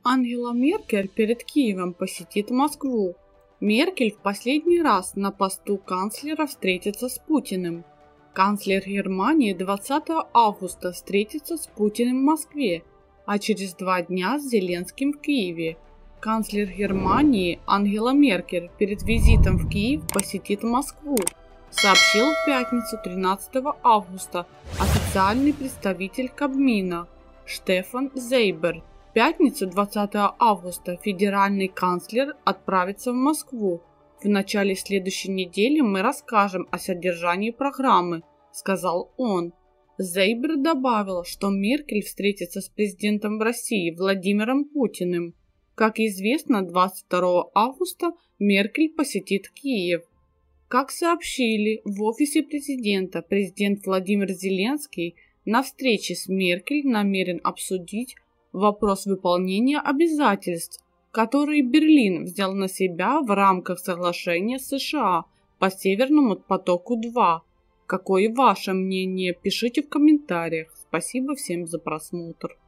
Ангела Меркель перед Киевом посетит Москву. Меркель в последний раз на посту канцлера встретится с Путиным. Канцлер Германии 20 августа встретится с Путиным в Москве, а через 2 дня с Зеленским в Киеве. Канцлер Германии Ангела Меркель перед визитом в Киев посетит Москву, сообщил в пятницу 13 августа официальный представитель Кабмина Штефан Зейберт. В пятницу 20 августа федеральный канцлер отправится в Москву. В начале следующей недели мы расскажем о содержании программы, сказал он. Зейберт добавил, что Меркель встретится с президентом России Владимиром Путиным. Как известно, 22 августа Меркель посетит Киев. Как сообщили в офисе президента, президент Владимир Зеленский на встрече с Меркель намерен обсудить вопрос выполнения обязательств, которые Берлин взял на себя в рамках соглашения с США по Северному потоку-2. Какое ваше мнение? Пишите в комментариях. Спасибо всем за просмотр.